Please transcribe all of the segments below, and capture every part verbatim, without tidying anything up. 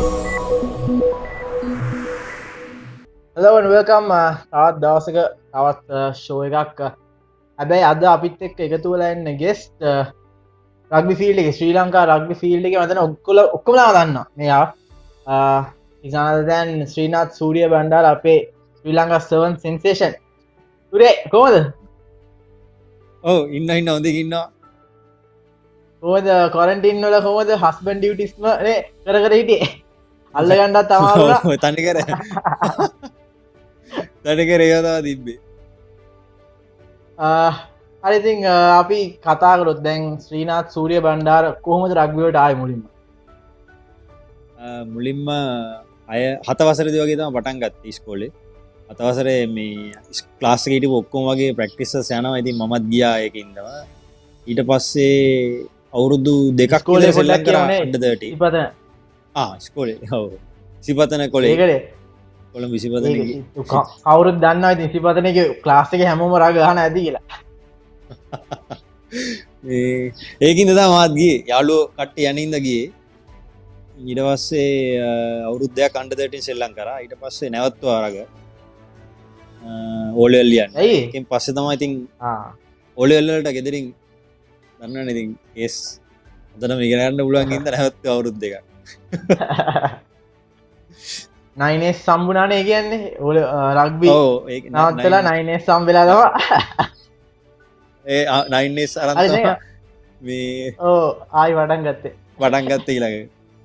Hello and welcome තවත් දවසක තවත් ෂෝ එකක්. හැබැයි අද අපිත් එක්ක එකතු වෙලා ඉන්න ගෙස්ට් රග්බි ෆීල්ඩ් එකේ ශ්‍රී ලංකා රග්බි ෆීල්ඩ් එකේ මම ඔක්කොම ඔක්කොමලා දන්නවා. මෙයා is another than Srinath Suriya Bandara අපේ ශ්‍රී ලංකා seven sensation. සූරිය කොහමද? ඔව් ඉන්න ඉන්න හොඳින් ඉන්නවා. කොහමද ක්වරන්ටයින් වල කොහමද හස්බන්ඩ් ඩියුටිස්ම නේ කර කර හිටියේ? අල්ල ගන්නත් අමාරු වුණා. ඔව් තනි කර තනි කර ඒවා තමයි තිබ්බේ. හරි ඉතින් අපි කතා කරොත් දැන් ශ්‍රීනාත් සූරිය බණ්ඩාර කොහොමද රග්බි වලට ආවේ මුලින්ම? මුලින්ම අය හත වසරේදී වගේ තමයි පටන් ගත්තේ ඉස්කෝලේ. හත වසරේ මේ ක්ලාස් එකේ හිටපු ඔක්කොම වගේ ප්‍රැක්ටිසස් යනවා. ඉතින් මමත් ගියා ඒකින්දම. ඊට පස්සේ අවුරුදු දෙකක් විතර සෙල්ලම් කරා අnder thirty. ඉපතන. ආ ඉස්කෝලේ. ඔව්. සිපතන කොලේ. ඒකනේ. කොළඹ සිපතනේ. කවුරුත් දන්නවා ඉතින් සිපතනේ ක්ලාස් එකේ හැමෝම රග ගහන ඇති කියලා. මේ ඒකින්ද තමයි මාත් ගියේ. යාළුවෝ කට්ටිය යනින්ද ගියේ. ඊට පස්සේ අවුරුදු දෙකක් අnder thirteen සෙල්ලම් කරා. ඊට පස්සේ නැවතුවා රග. ඕ ලෙවල් යන්නේ. ඇයි? ඒකෙන් පස්සේ තමයි ඉතින් ආ ඕ ලෙවල් වලට ගෙදරින් දන්නවනේ ඉතින් කේස් අදටම ඉගෙන ගන්න පුළුවන් ඉඳන් නැවතුවා අවුරුදු දෙකක්. nine S සම්බුණානේ ඒ කියන්නේ ඔය රග්බි ඔව් ඒක නවත්තලා nine S සම්බෙලා තමයි ඒ nine S අරන් හරි තමයි නේ? මේ ඔව් ආයි පටන් ගත්තේ. පටන් ගත්තේ ඊළඟ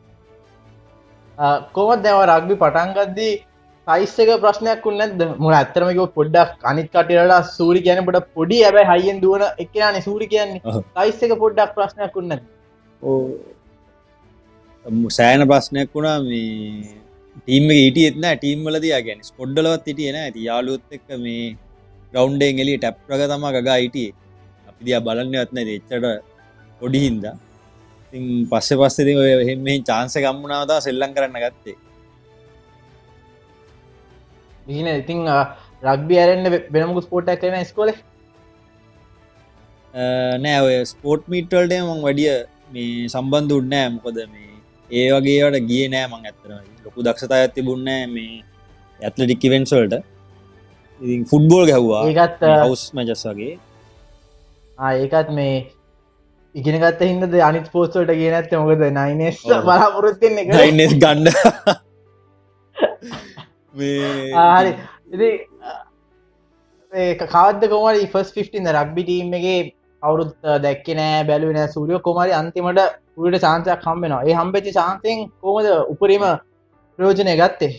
කොහොමද දැන් ඔය රග්බි පටන් ගද්දී සයිස් එක ප්‍රශ්නයක් වුනේ නැද්ද? මොකද ඇත්තටම කිව්වොත් පොඩ්ඩක් අනිත් කටියට සූරි කියන්නේ පොඩ්ඩක් පොඩි හැබැයි හයියෙන් දුවන එක්කෙනානේ සූරි කියන්නේ. සයිස් එක පොඩ්ඩක් ප්‍රශ්නයක් වුනේ නැද්ද? ඔව් සෑහෙන ප්‍රශ්නයක් වුණා මේ ටීම් එකේ හිටියෙත් නෑ ටීම් වලදී ආ කියන්නේ ස්පොට් වලවත් හිටියේ නෑ. ඉතින් යාළුවොත් එක්ක මේ ග්‍රවුන්ඩ් එකෙන් එළිය ටැප් එක තමයි ගගා හිටියේ. අපි දිහා බලන්නේවත් නෑ එච්චර පොඩි හින්දා. ඉතින් පස්සේ පස්සේ ඉතින් ඔය එහෙම මෙහෙන් chance එක හම්බුණාම තමයි සෙල්ලම් කරන්න ගත්තේ. ඉතින් ඉතින් රග්බි ඇරෙන්න වෙන මොකද ස්පෝර්ට් එකක් කරේ ඉස්කෝලේ? නෑ ඔය ස්පෝර්ට් මීට් වලට මම වැඩිය මේ සම්බන්ධ වුණේ නෑ. මොකද මේ ඒ වගේ ඒවාට ගියේ නෑ මං ඇත්තටම. ලොකු දක්ෂතාවයක් තිබුණේ නෑ මේ ඇත්ලටික් ඉවෙන්ට්ස් වලට. ඉතින් ෆුට්බෝල් ගැහුවා. ඒකත් හවුස් මැචස් වගේ. ආ ඒකත් මේ ඉගෙන ගත්ත හින්දාද අනිත් ස්පෝර්ට්ස් වලට ගියේ නැත්තේ? මොකද nine S බලාපොරොත්තු වෙන්නේ ඒක. nine S ගන්න. මේ ආ හරි. ඉතින් ඒ කවද්ද කොහමද ෆස්ට් fifteen රග්බි ටීම් එකේ අවුරුත් දැක්කේ නෑ බැලුවේ නෑ සූරිය කොහමද අන්තිමට සූරියට chance එකක් හම්බ වෙනවා. ඒ හම්බෙච්ච chance එකෙන් කොහමද උපරිම ප්‍රයෝජනය ගත්තේ?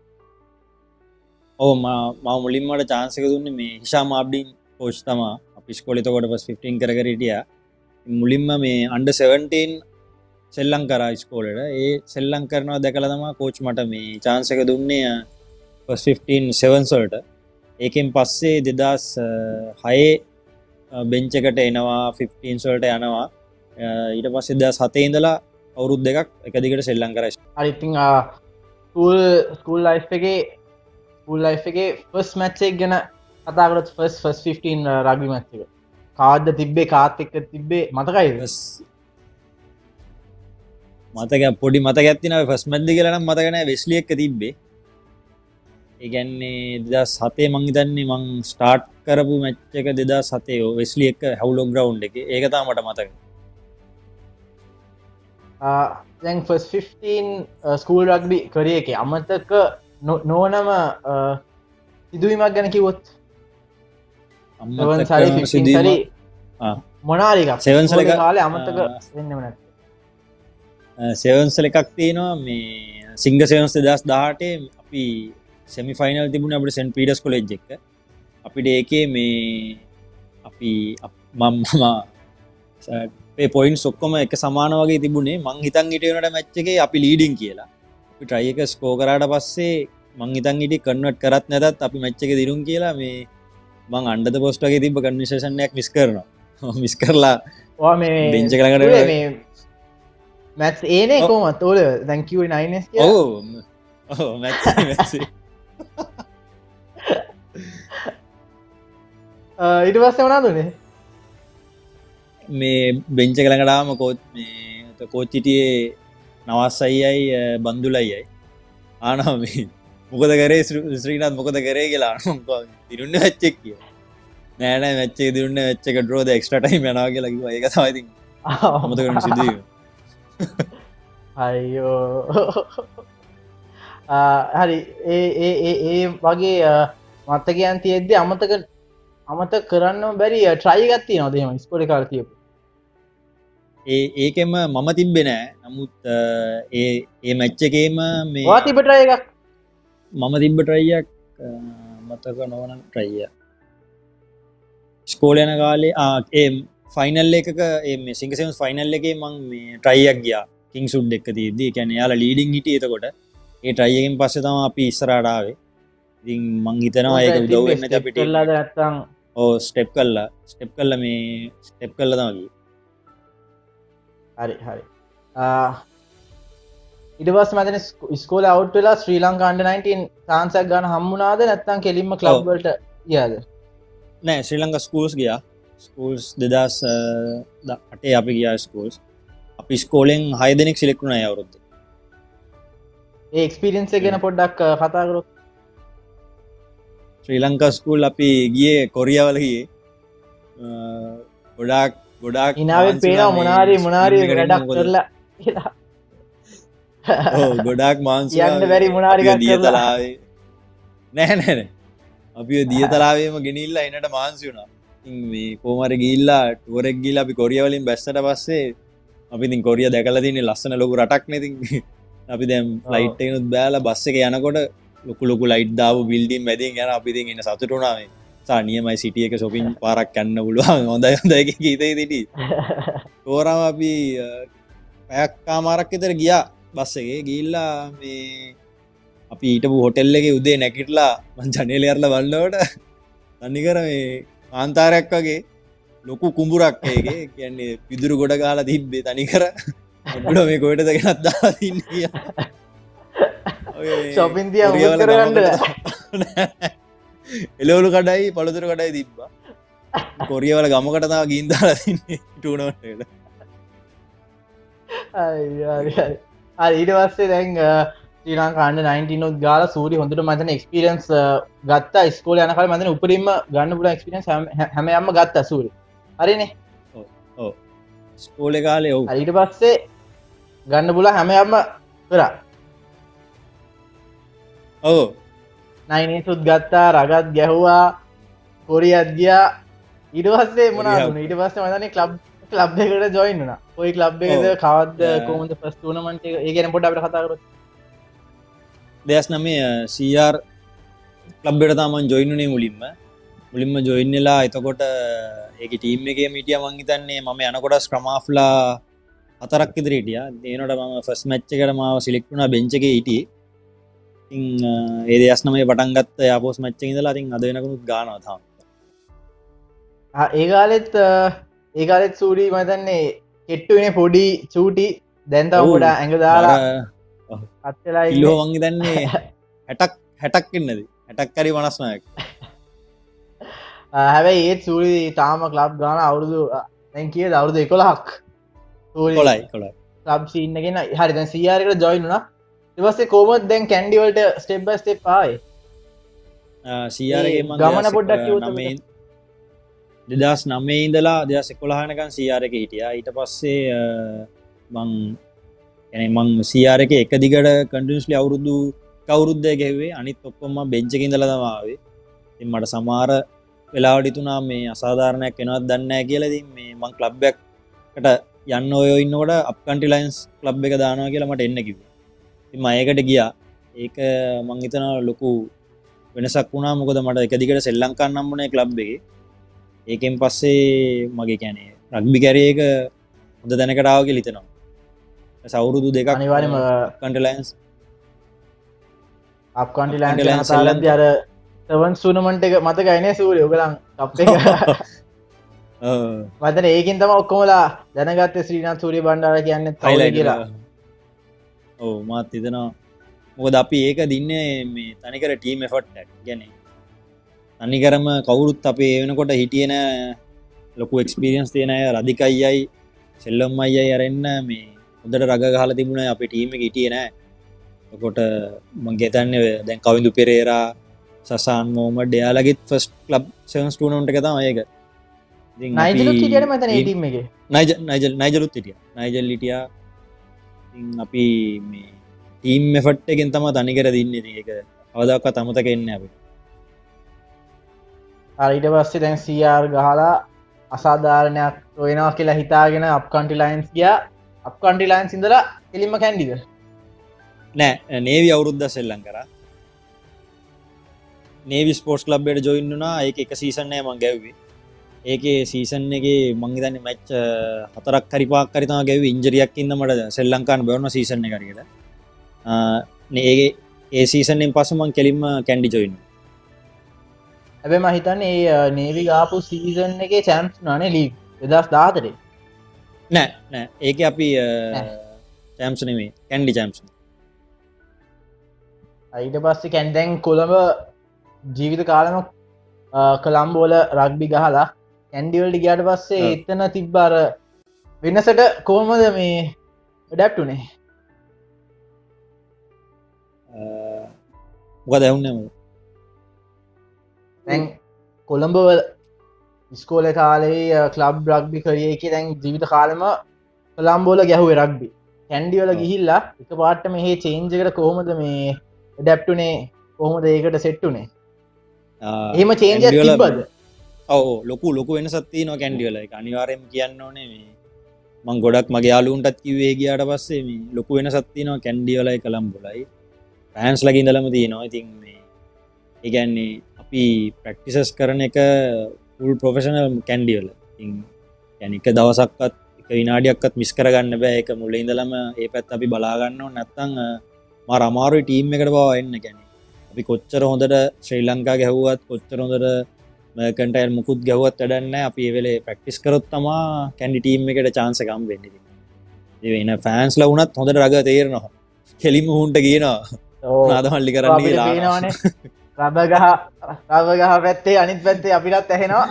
ඔව් මම මුලින්ම මට chance එක දුන්නේ මේ හිෂාම් ආබ්ඩින් කෝච් තමයි. අපි ඉස්කෝලේ එතකොට ෆස්ට් fifteen කර කර හිටියා. මුලින්ම මේ අnder seventeen සෙල්ලම් කරා ඉස්කෝලේට. ඒ සෙල්ලම් කරනවා දැකලා තමයි කෝච් මට මේ chance එක දුන්නේ ෆස්ට් fifteen sevens වලට. ඒකෙන් පස්සේ දෙදාස් හයේ බෙන්ච් එකට එනවා fifteens වලට යනවා. ඊට පස්සේ දෙදාස් හතේ ඉඳලා අවුරුදු දෙකක් එක දිගට සෙල්ලම් කරා. හරි ඉතින් ස්කූල් ස්කූල් ලයිෆ් එකේ ස්කූල් ලයිෆ් එකේ ෆස්ට් මැච් එක ගැන කතා කරොත් first first fifteen rugby match එක කාද්ද තිබ්බේ කාත් එක්ක තිබ්බේ මතකයිද? මතක පොඩි මතකයක් තියෙනවා. ෆස්ට් මැච් එක කියලා නම් මතක නැහැ. වෙස්ලි එක්ක තිබ්බේ. ඒ කියන්නේ දෙදාස් හතේ මං හිතන්නේ මං ස්ටාර්ට් කරපු මැච් එක දෙදාස් හතේ වෙස්ලි එක්ක හැවුලොක් ග්‍රවුන්ඩ් එකේ. ඒක තමයි මට මතක. දැන් ෆස්ට් fifteen ස්කූල් රග්බි කරේ එකේ අමතක නොවනම සිදුවීමක් ගැන කිව්වොත් අමතක සරි fifteen සරි ආ මොනාරි එකක් sevens වල එක- කාලේ අමතක වෙන්නෙම නැත්නම් සෙවන්ස් වල එකක් තියෙනවා මේ සිංග සෙවන්ස් දෙදාස් දහඅටේ අපි සෙමි ෆයිනල් තිබුණේ අපිට සෙන්ට් පීටර්ස් කොලෙජ් එක. අපිට ඒකේ මේ අපි මම මේ පොයින්ට්ස් ඔක්කොම එක සමාන වගේ තිබුණේ. මං හිතන් හිටියේ උනට මැච් එකේ අපි ලීඩින් කියලා. අපි try එක ස්කෝර් කරාට පස්සේ මං හිතන් හිටියේ කන්වර්ට් කරත් නැතත් අපි මැච් එකේ දිනුම් කියලා මේ මං අන්ඩර් ද පෝස්ට් වගේ තිබ්බ කන්වර්සේෂන් එකක් මිස් කරනවා. මිස් කරලා ඔයා මේ බෙන්ච් එක ළඟට ඔය මේ මැච් ඒනේ කොහමද ඔය දැන් කිව්වේ nine S කියලා? ඔව් ඔව් මැච් මැච් ඊට පස්සේ මොනවද උනේ? මේ බෙන්ච් එක ළඟට ආවම කෝච් මේ කෝච් හිටියේ නවස් අයියයි බන්දුලයියයි ආනවා මේ මොකද කරේ ශ්‍රීනාත් මොකද කරේ කියලා දිරුන්න වෙච්චෙක් කිය නෑනෑ මච්චේ දිරුන්න වෙච්චක ඩරෝද එක්ස්ට ටයිම් යනා කියලා කිව්වා ඒක තමයි ඉතින් අමතක කරන සිදුවීම අයියෝ හරි ඒ ඒ ඒ ඒ වගේ මත්තකයන් තියෙද්දි අමතක අමතක කරන්න බැරි ට්‍රයි එකක් තියෙනවද එහෙම ඉස්කෝලේ කාලේ තියපු ඒ ඒකෙම මම තිබ්බේ නෑ නමුත් ඒ ඒ මැච් එකේම මේ ඔයා තිබ්බ ට්‍රයි එකක් මම තිබ්බ ට්‍රයි එකක් මතක නොවන ට්‍රයි එක ස්කෝලේ යන කාලේ ආ ඒ ෆයිනල් එකක ඒ මේ සිංග සෙවන්ස් ෆයිනල් එකේ මම මේ ට්‍රයි එකක් ගියා කිංස්වුඩ් එක්ක තියෙද්දි ඒ කියන්නේ යාලා ලීඩින් හිටියේ එතකොට ඒ ට්‍රයි එකෙන් පස්සේ තමයි අපි ඉස්සරහට ආවේ ඉතින් මං හිතනවා ඒක උදව් වෙන්න ඇති අපිට ඉල්ලලා නැත්තම් ඔව් ස්ටෙප් කළා ස්ටෙප් කළා මේ ස්ටෙප් කළා තමයි ගියේ හරි හරි ඊට පස්සේ මම දැන් ඉස්කෝලේ අවුට් වෙලා Sri Lanka under nineteen chance එකක් ගන්න හම්බුණාද නැත්නම් කෙලින්ම ක්ලබ් වලට ගියාද නෑ ශ්‍රී ලංකා ස්කූල්ස් ගියා ස්කූල්ස් දෙදාස් අටේ අපි ගියා ස්කූල්ස් අපි ස්කෝලෙන් හය දෙනෙක් සිලෙක්ට් වුණා ඒ අවුරුද්දේ ඒ එක්ස්පීරියන්ස් එක ගැන පොඩ්ඩක් කතා කරොත් ශ්‍රී ලංකා ස්කූල් අපි ගියේ කොරියාවල ගියේ ගොඩාක් ගොඩාක් ඉනාවෙන් පේනවා මොනාරි මොනාරි වැඩක් කරලා කියලා ඔව් ගොඩාක් මාන්සි යන්න බැරි මොනාරි එකක් කරලා දියතලාවේ නෑ නෑ නෑ අපි දියතලාවේම ගෙනිල්ලා එනට මාන්සි වුණා ඉතින් මේ කොහොම හරි ගිහිල්ලා ටුවර් එක ගිහිල්ලා අපි කොරියා වලින් බැස්සට පස්සේ අපි ඉතින් කොරියා දැකලා තියෙන්නේ ලස්සන ලොකු රටක් නේ ඉතින් අපි දැන් ෆ්ලයිට් එකනොත් බෑලා බස් එක යනකොට ලොකු ලොකු ලයිට් දාපු බිල්ඩින් මැදින් යන අපි ඉතින් ඉන්න සතුටු වුණා මේ සා නියමයි සිටි එක shopping පාරක් යන්න පුළුවන් හොඳයි හොඳයි කිය හිතේ සිටි තෝරාම අපි පැයක් කාමාරක් විතර ගියා බස් එකේ ගිහිල්ලා මේ අපි හිටපු හොටෙල් එකේ උදේ නැගිටලා මං ජනේලේ අරලා බලනකොට තනිකර මේ කාන්තාරයක් වගේ ලොකු කුඹුරක් ඒකේ කියන්නේ පිදුරු ගොඩ ගහලා තිබ්බේ තනිකර ඔබට මේ කොහෙටද ගෙනත් දාලා තින්නේ කියලා shopping තියා උත් කරගන්න එළවලු කඩයි පළතුරු කඩයි තිබ්බා කොරියාවල ගමකට තමයි ගිහින් දාලා තින්නේ ටූර්නමන්ට් එකට හරි හරි හරි ඊට පස්සේ දැන් ශ්‍රී ලංකා අන්ඩර් නයින්ටීන් උත් ගාලා සූරි හොඳට මම දැන් එක්ස්පීරියන්ස් ගත්තා ඉස්කෝලේ යන කාලේ මම දැන් උපරිම ගන්න පුළුවන් එක්ස්පීරියන්ස් හැම යම්ම ගත්තා සූරි හරිනේ ඔව් ඔව් ස්කෝලේ කාලේ ඔව් හරි ඊට පස්සේ ගන්න පුළුවන් හැම යම්ම කරා ඔව් නයින් සුත් ගත්තා රගත් ගැහුවා කොරියත් ගියා ඊට පස්සේ මොනවද වුනේ ඊට පස්සේ මම දන්නේ ක්ලබ් ක්ලබ් එකකට ජොයින් වුණා කොයි ක්ලබ් එකේද කවද්ද කොහොමද ෆස්ට් ටූර්නමන්ට් එක ඒ ගැන පොඩ්ඩක් අපිට කතා කරමු දෙස් නමේ සී ආර් ක්ලබ් එකට තමයි මම ජොයින් වුනේ මුලින්ම මුලින්ම ජොයින් වෙලා එතකොට ඒකේ ටීම් එකේ හිටියා මං හිතන්නේ මම යනකොට ස්ක්‍රම් ආෆ්ලා හතරක් විතර හිටියා ඒනකොට මම ෆස්ට් මැච් එකට මාව සිලෙක්ට් වුණා බෙන්ච් එකේ හිටියේ ඉතින් ඒ දෙස් නමේ පටන් ගත්ත යාපෝස් මැච් එකේ ඉඳලා ඉතින් අද වෙනකනුත් ගානවා තාම ආ ඒ කාලෙත් ඒ කාලෙත් සූරි මම හිතන්නේ කෙට්ටු වෙනේ පොඩි චූටි දැන් තව පොඩ ඇඟ දාලා අත් වෙලා ඉන්නේ කිලෝ මං හිතන්නේ හැටක් හැටක් ඉන්නද හැටක් හරි පනස් නවයක් හැබැයි ඒත් සූරි තාම ක්ලබ් ගාන අවුරුදු දැන් කීයද අවුරුදු එකොළහක් සූරි කොළයි කොළයි ක්ලබ් සීන් එකේ නෑ හරි දැන් සී ආර් එකට ජොයින් වුණා ඊට පස්සේ කොහොමද දැන් කැන්ඩි වලට ස්ටෙප් බයි ස්ටෙප් ආවේ සී ආර් එකේ මම ගමන පොඩ්ඩක් කිව්වොත් දෙදස් නවයේ ඉඳලා දෙදස් එකොළහ වෙනකන් සී ආර් එකේ හිටියා ඊට පස්සේ මං يعني මං සී ආර් එකේ එක දිගට කන්ටිනියස්ලි අවුරුදු කවුරුද්දේ ගෙව්වේ අනිත් ඔක්කොම මම බෙන්ච් එකේ ඉඳලා තමයි ආවේ ඉතින් මට සමහර වෙලාවට හිතුණා මේ අසාධාරණයක් වෙනවද දන්නේ නැහැ කියලා ඉතින් මේ මං ක්ලබ් එකකට යන්න ඔය ඉන්නකොට අප් කන්ට්‍රි ලයන්ස් ක්ලබ් එක දානවා කියලා මට එන්න කිව්වා ඉතින් මම ඒකට ගියා ඒක මං හිතනවා ලොකු වෙනසක් වුණා මොකද මට එක දිගට සෙල්ලම් කරන්න හම්බුනේ ක්ලබ් එකේ ඒකෙන් පස්සේ මගේ කියන්නේ රග්බි කැරියර් එක හොඳ දැනකට ආවා කියලා හිතනවා අවුරුදු දෙකක් අනිවාර්යයෙන්ම country lions up country lions සල්ලන්ති අර සෙවන්ස් ටූර්නමන්ට් එක මතකයි නේ සූරි ඔයගලන් කප් එක ඔව් මතන ඒකෙන් තමයි ඔක්කොමලා දැනගත්තේ ශ්‍රීනාත් සූරිය බණ්ඩාර කියන්නේ තවයි කියලා ඔව් මාත් හිතනවා මොකද අපි ඒක දින්නේ මේ තනිකර ටීම් එෆර්ට් එකක් කියන්නේ තනිකරම කවුරුත් අපේ වෙනකොට හිටියන ලොකු එක්ස්පීරියන්ස් තියෙන අය රදික අයියයි සෙල්ලම් අයියයි අරෙන්න මේ හොඳට රග ගහලා තිබුණා අපේ ටීම් එක හිටියේ නෑ. එතකොට මම හිතන්නේ දැන් කවින්දු පෙරේරා සසාන් මොහමඩ් එයාලගෙත් ෆස්ට් ක්ලබ් සෙවන්ස් ටූර්නමන්ට් එක තමයි ඒක. ඉතින් අපි නයිජලුත් හිටියනේ මම හිතන්නේ ඒ ටීම් එකේ. නයිජල් නයිජල් නයිජලුත් හිටියා. නයිජල් හිටියා. ඉතින් අපි මේ ටීම් එෆර්ට් එකෙන් තමයි තනිකර දින්නේ. ඉතින් ඒක අවදාකවත් අමතක වෙන්නේ නැහැ අපිට. අර ඊට පස්සේ දැන් සී ආර් ගහලා අසාධාරණයක් වෙනවා කියලා හිතාගෙන අප් කන්ට්‍රි ලයන්ස් ගියා. අප් කන්ට්‍රි ලයන්ස් ඉඳලා එලින්ම කැන්ඩිද? නෑ නේවි අවුරුද්දක් සෙල්ලම් කරා. නේවි ස්පෝර්ට්ස් ක්ලබ් එකට ජොයින් වුණා. ඒක එක සීසන් එකක් මම ගැව්වේ. ඒකේ සීසන් එකේ මං හිතන්නේ මැච් හතරක් හරි පහක් හරි තමයි ගැව්වේ. ඉන්ජරියක් ඉඳන් මට ශ්‍රී ලංකාවට බැවුණා සීසන් එක හරියට. ඒ ඒ සීසන් එකෙන් පස්සේ මං කෙලින්ම කැන්ඩි ජොයින් වුණා. හැබැයි මම හිතන්නේ ඒ නේවි ගාපු සීසන් එකේ චැම්ප්ස් වුණානේ ලීග් දෙදාස් දාහතරේ. නෑ නෑ ඒකේ අපි චැම්ප්ස් නෙමෙයි කැන්ඩි චැම්ප්ස්. ඊට පස්සේ කැන් දැන් කොළඹ ජීවිත කාලෙම කොළඹ වල රග්බි ගහලා කැන්ඩි වලට ගියාට පස්සේ එතන තිබ්බ අර වෙනසට කොහොමද මේ ඇඩැප්ට් උනේ? මොකද ඇහුන්නේ මම? දැන් කොළඹ වල ඉස්කෝලේ කාලේ ක්ලබ් රග්බි කරියර් එකේ දැන් ජීවිත කාලෙම කොළඹ වල ගැහුවේ රග්බි. කැන්ඩි වල ගිහිල්ලා එකපාරට මෙහි චේන්ජ් එකට කොහොමද මේ ඇඩැප්ට් උනේ? කොහොමද ඒකට සෙට් උනේ? එහෙම චේන්ජ් එකක් තිබ්බද? ඔව් ලොකු ලොකු වෙනසක් තියෙනවා කැන්ඩි වල. ඒක අනිවාර්යයෙන්ම කියන්න ඕනේ මේ මම ගොඩක් මගේ යාළුවන්ටත් කිව්වේ ගියාට පස්සේ මේ ලොකු වෙනසක් තියෙනවා කැන්ඩි වලයි කොළඹ වලයි. ෆෑන්ස් ලගේ ඉඳලම තියෙනවා. ඉතින් මේ ඒ කියන්නේ අපි ප්‍රැක්ටිසස් කරන එක ෆුල් ප්‍රොෆෙෂනල් කැන්ඩි වල. ඉතින් يعني එක දවසක්වත් එක විනාඩියක්වත් මිස් කරගන්න බෑ. ඒක මුලින් ඉඳලම ඒ පැත්ත අපි බලා ගන්න ඕනේ. නැත්තම් මාර අමාරුයි ටීම් එකට බව එන්න කියන්නේ. අපි කොච්චර හොඳට ශ්‍රී ලංකා ගැහුවත් කොච්චර හොඳට මර්කන්ටයිල් මුකුත් ගැහුවත් වැඩක් නැහැ. අපි ඒ වෙලේ ප්‍රැක්ටිස් කරොත් තමයි කැන්ඩි ටීම් එකට chance එක හම්බ වෙන්නේ. ඒ වෙන ෆෑන්ස්ලා වුණත් හොඳට රග තේරෙනවා. කෙලිම හුන්ට කියනවා. නාද මල්ලි කරන්න කියලා. අපිට පේනවනේ. රබ ගහ රබ ගහ පැත්තේ අනිත් පැත්තේ අපිටත් ඇහෙනවා.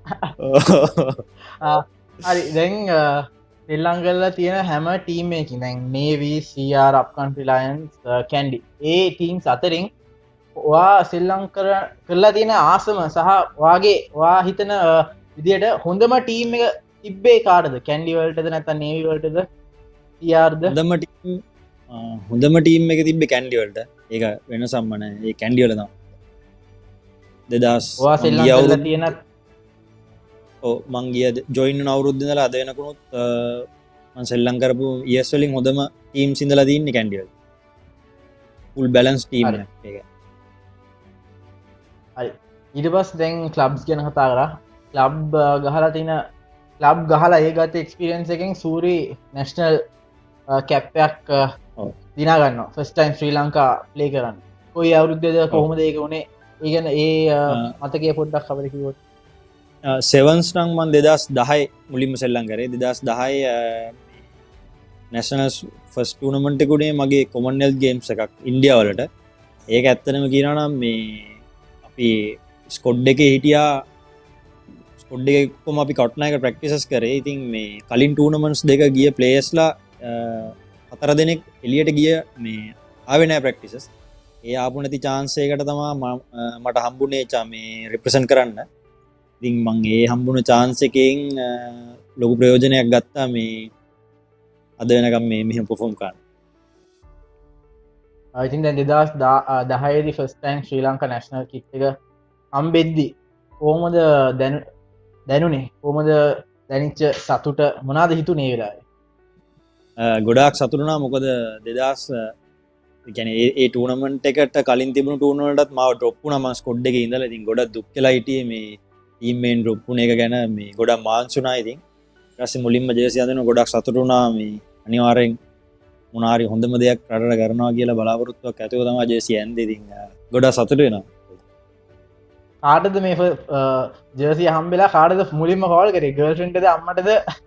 හරි දැන් ශ්‍රී ලංකාවේ තියෙන හැම ටීම් එකකින් දැන් navy, C R, up country lions, Kandy ඒ ටීම්ස් අතරින් ඔයා ශ්‍රී ලංකාව කරලා තියෙන ආසම සහ ඔයාගේ ඔයා හිතන විදියට හොඳම ටීම් එක තිබ්බේ කාටද? කැන්ඩි වලටද නැත්නම් නේවි වලටද? සී ආර්ද? හොඳම ටීම් හොඳම ටීම් එක තිබ්බේ කැන්ඩි වලට. ඒක වෙනසක්ම නෑ. ඒ කැන්ඩි වල තමයි. දෙදාස් ඔයා ශ්‍රී ලංකාවේ තියෙන ඔව් මං ගිය ජොයින් වුණ අවුරුද්ද ඉඳලා අද වෙනකුණුත් මං ශ්‍රී ලංකාව කරපු ඉයර්ස් වලින් හොඳම ටීම්ස් ඉඳලා තින්නේ කැන්ඩි වල. ෆුල් බැලන්ස් ටීම් එකක් ඒක. හරි ඊට පස්සේ දැන් ක්ලබ්ස් ගැන කතා කරා. ක්ලබ් ගහලා තියෙන ක්ලබ් ගහලා ඒ ගත්ත එක්ස්පීරියන්ස් එකෙන් සූරි නැෂනල් කැප් එකක් දිනා ගන්නවා first time Sri Lanka play කරන්න. කොයි අවුරුද්දේද කොහොමද ඒක උනේ? ඒ කියන්නේ ඒ මතකයේ පොඩ්ඩක් අපිට කිව්වොත්. සෙවන්ස් නම් මම දෙදාස් දහය මුලින්ම සෙල්ලම් කරේ. දෙදාස් දහය නැෂනල් ෆස්ට් ටූර්නමන්ට් එක උනේ මගේ කොමන්වෙල්ත් ගේම්ස් එකක් ඉන්දියාව වලට. ඒක ඇත්තටම කියනවා නම් මේ අපි ස්කොඩ් එකේ හිටියා. ස්කොඩ් එකේ කොහොම අපි කට්නායක ප්‍රැක්ටිසස් කරේ. ඉතින් මේ කලින් ටූර්නමන්ට්ස් දෙක ගිය ප්ලේයර්ස්ලා හතර දෙනෙක් එළියට ගිය මේ ආවේ නැහැ ප්‍රැක්ටිසස්. ඒ ආපු නැති chance එකකට තමයි මට හම්බුනේ මේ රිප්‍රසන්ට් කරන්න. ඉතින් මං ඒ හම්බුන chance එකෙන් ලොකු ප්‍රයෝජනයක් ගත්තා මේ අද වෙනකම් මේ මෙහෙම perform කරන්න. I think දැන් දෙදාස් දහය දී first time ශ්‍රී ලංකා national kit එක හම්බෙද්දි කොහොමද දැනුනේ? කොහොමද දැනිච්ච සතුට මොනවාද හිතුනේ ඒ වෙලාවේ? ගොඩාක් සතුටු වුණා. මොකද දෙදාස් කියන්නේ ඒ ටූර්නමන්ට් එකට කලින් තිබුණු ටූර්නමන්ට් එකත් මාව ඩ්‍රොප් වුණා. මම ස්කොඩ් එකේ ඉඳලා ඉතින් ගොඩක් දුක් වෙලා හිටියේ මේ ටීම් මේන් ඩ්‍රොප් වුණ එක ගැන මේ ගොඩක් මාන්ස් වුණා. ඉතින් ඊට පස්සේ මුලින්ම ජර්සි අඳිනවා ගොඩක් සතුටු වුණා. මේ අනිවාර්යෙන් මොනාරි හොඳම දෙයක් රටට කරනවා කියලා බලාපොරොත්තුවක් ඇතිව තමයි ජර්සි ඇන්දේ. ඉතින් ගොඩක් සතුටු වෙනවා. කාටද මේ ජර්සි හම්බෙලා කාටද මුලින්ම කෝල් කරේ? ගර්ල්ෆ්‍රෙන්ඩ්ද අම්මටද?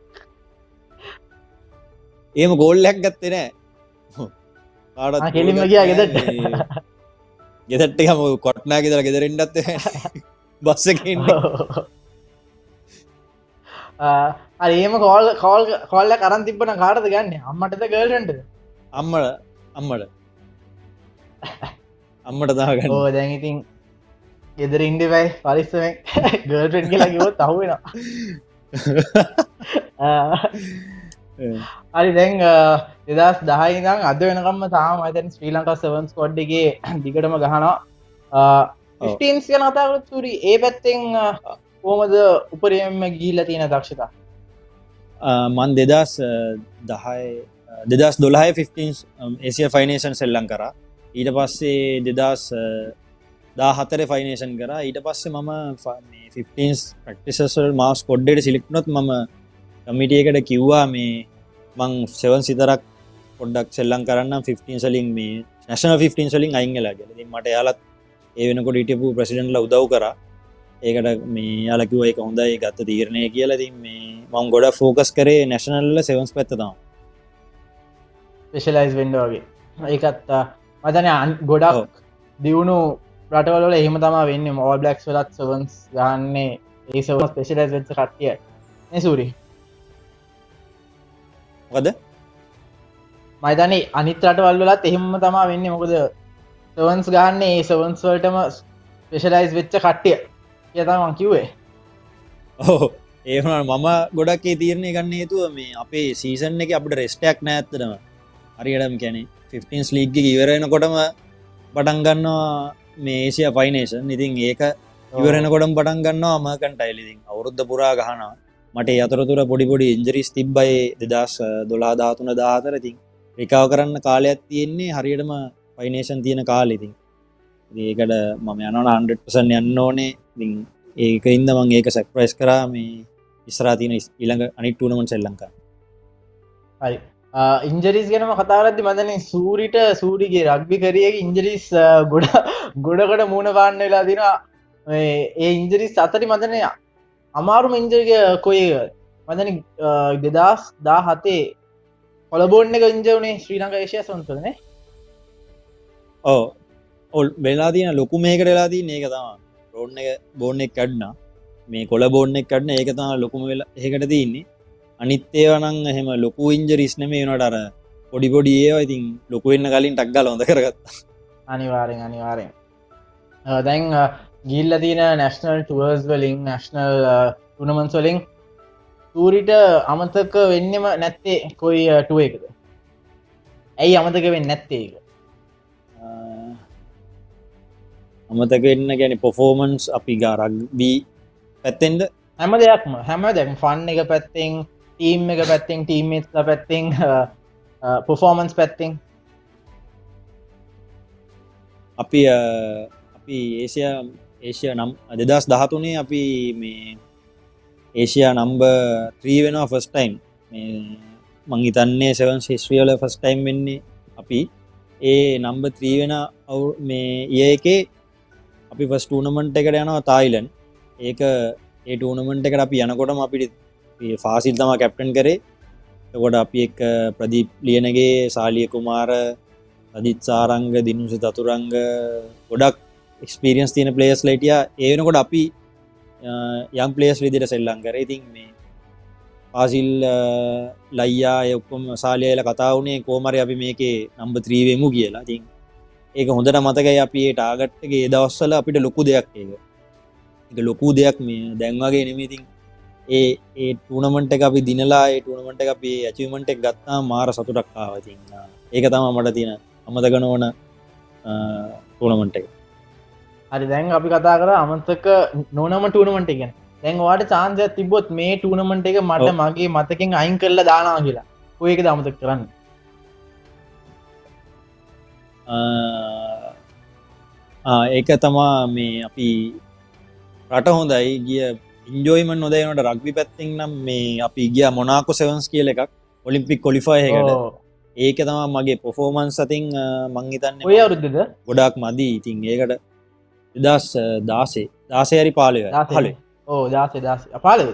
එහෙම ගෝල් එකක් ගත්තේ නෑ. කාටවත් කෙලින්ම ගියා ගෙදරට. ගෙදරට ගම කොට්නා ගෙදර ගෙදර ඉන්නත් බස් එකේ ඉන්නේ. හරි ඒම කෝල් කෝල් කොල්ල කරන් තිබන කාටද ගන්න අම්මටද ගල්ටන්ට අම්මල අම්මට අම්මට දාගන්න ඕ දැන් ඉතින් ගෙදර ඉන්ඩිවයි පරිස්සම ගල්ටන් කියලා කිවොත් අහුවෙන හරි දැන් දෙදස් දහයිදං අද වෙනකම්ම තාම අතන් ශ්‍රී ලංකා සවන්ස් කොඩ්ඩගේ දිගටම ගහනවා ටීම්ස් ගැන අතාකරත් සුරි ඒ පැත්තෙන් කෝමද උපරියම ගීල තියෙන දක්ෂතා මන් දෙදස් දහය දෙදස් දොළහයි ෆිෆ්ටීන්ස් ඒසිය ෆයිනේෂන් සෙල්ලං කරා ඊට පස්සේ දෙදස් දා හතර ෆයිනේෂන් කර ඊට පස්සේ මම ෆිෆ්ටීන්ස් ප්‍රක්ටිසල් මාස් කොඩ්ඩට සිලික්නොත් මම කමිටියකට කිව්වා මේ මං සෙවන් සිතරක් පොඩ්ඩක් සෙල්ලං කරන්න ෆිෆ්ටීන් සලින් මේ නැශන ෆිෆ්ටීන් සලින් අයිංගලා ගෙලති මට යාලත් ඒ වෙනකොට ඉටපු ප්‍රසිඩන්ට්ල උදව් කර ඒකට මේ යාලකිව එක හොඳයි ගත්ත තීරණය කියලා ති මේ මං ගොඩ ෆෝකස් කරේ නැශනල්ල සෙවන්ස් පැත්තතම ස්පෙෂලයිස් වෙන්ඩ වගේ ඒකත් මතන ගොඩක් දියුණු රටවල එහෙම තම වෙන්න මෝල් බ්ලක්ස් වලත් සවන්ස් ගන්නේ ඒ සව ස්පෙෂලයිස් වෙච්ච කට්ටිය සූරි වද මයිතන අනිත් රටවල් වලත් එහෙම තමා වෙන්න මොකද සවන්ස් ගන්න ඒ සවන්ස් වලටම ස්පෙෂලයිස් වෙච්ච කට්ටිය කියතමන් කිව්වේ ඕ ඒහන මම ගොඩක් ඒ තීරණය ගන්න හේතුව මේ අපේ සීසන් එක අපට රෙස්ටයක් නෑත්තනම හරියටම කැනෙ ෆිෆ්ටීන්ස් ලීග්ග ඉවරෙනකොටම පටන් ගන්නවා මේ ඒසිය ෆයිනේෂන් ඉතින් ඒක ඉවරෙන කොටම් පටන් ගන්නවා මකන්ටයිලිතින් අවුරුද්ධ පුරා ගහනවා මට අතරතුර පොඩිපොඩි ඉන්ජරිස් තිබ්බයි දෙදස් දොලා ධාතුන දාහතර ඉතින් රිකාව කරන්න කාලයක් තියෙන්නේ හරියටම ෆයිනේෂන් තියෙන කාලෙතින් ඒකට මම යනන හන්ඩසන් යන්න ඕනේ ඒක ඉන්ද මං ඒක සැක්ප්‍රයිස් කරා මේ ඉස්රා තියන ඉළඟ අනික් ටූනමන් සෙල්ලංකා හරි ඉන්ජරිස් ගැනම කතාරද්දි මදන සූරිට සූරිගේ රක්්බි කරියගේ ඉන්ජරිස් ගොඩ ගොඩකට මූුණ පාන්න වෙලා දින ඒ ඉන්ජරිස් අතරි මදනය අමාරුම ඉන්ජරික කොය මදන දෙදස් දා හතේ කොලබෝඩ් එක ඉන්ජවනේ ශ්‍රී ලංක ඒශය සොන්තුනේ ඕ ඔල් වෙලා තියන ලොකු මේකට වෙලාදී ඒක තම රෝඩ් එක බෝඩ් එක කඩ්න මේ කොළ බෝඩ් එක කඩන ඒක තම ලොකුම වෙලා ඒකට තියන්නේ අනිත්තේවනං එහෙම ලොකු ඉන්ජරිස් නෙමේ වනට අර පොඩිපොඩි ඒවා ඉතින් ලොකු වෙන්න කලින් ටක්ගල හොඳ කරගත්ත අනිවාරෙන් අනිවාරෙන් දැන් ගිල්ල තින නැශනල් ටුවර්ස් වලින් නැශනල් ටනමන්ස් වලින් තූරිට අමතක වෙන්නම නැත්තේ කොයි ටුව එකද ඇයි අමතක වෙන්න නැත්තේ එක අමතක වෙන්න ගැන පොෆෝමන්ස් අපි ගාරක්බී පැත්තෙන්ද හැම දෙයක්ම හැම දැන් ෆන් එක පැත්තෙන් ටීම් එක පැත්තෙන් ටීම්මේස්ල පැත්තෙන් පොෆෝමන්ස් පැත්තෙන් අපි අපි ඒසිය ඒසිය නම් දෙදස් දහතුනේ අපි මේ ඒසියා නම්බ ත්‍රී වෙනවා ෆස් ටයිම් මේ මංහිතන්නේ සවන් ශිස්්‍රියල ෆස් ටයිම් වෙන්නේ අපි ඒ නම්බ ත්‍රී වෙන අවු මේ ඒ එකේ අපි ෆස් ටූනමන්ට් එකට යනවා තායිලන් ඒක ඒ ටූනමන්ට් එකට අපි යනකොටම අපිට ෆාසිල් තමා කැප්ටන් කරේ එකොට අපි එක් ප්‍රදීප් ලියනගේ සාලිය කුමාර අදිත් සාරංග දිනුස තතුරංග ගොඩක් එක්ස්පිරියන්ස් තියෙන ප්ලේස් ලයිටිය ඒ වෙනකොට අපි යම් ප්ලේස් විදිට සෙල්ලං කර ඉතින් මේ පාසිල් ලයියා ඔක්කොම සාලයල කතාවනේ කෝමර අපි මේකේ නම්බ ත්‍රීවමු කියලා තින් ඒක හොඳට මතකයි අපි ටාගට්ගේ දවස්සල අපිට ලොකු දෙයක් ඒක එක ලොකු දෙයක් මේ දැන්වාගේ නෙමේතින් ඒ ඒ ටූනමට එක අපි දිනලා ඒ ටූනමට එක අපි ඇචිමට එක් ගත්තා මාර සතුටක් ආවතින්න ඒක තම මට තියෙන අමතගන ඕන ටූනමට එක හරි දැන් අපි කතා කර අමතක නොනම ටූනමට එක දැන් වාට චාන්සය තිබොත් මේ ටූනමට එක මට මගේ මතකින් අයින් කරලා දානා කියලා ඔය එක අමතක කරන්න ඒක තමා මේ අපි රට හොඳයි ගිය ඉන්ජෝයිමන් නොදයනට රක්වි පැත්තිෙන් නම් මේ අපි ගිය මොනාකු සෙවන්ස් කියල එකක් ඔලිම්පික් කොලිෆයකට ඒක තමා මගේ පොෆෝමන්ස් සතින් මංහිතන්න ඔය අවුරුද්ධද ගොඩක් මදී ඉතින් ඒකට දස් දාසේ දාසයරි පාලය හලේ ඕ දාසේ දස් පාලද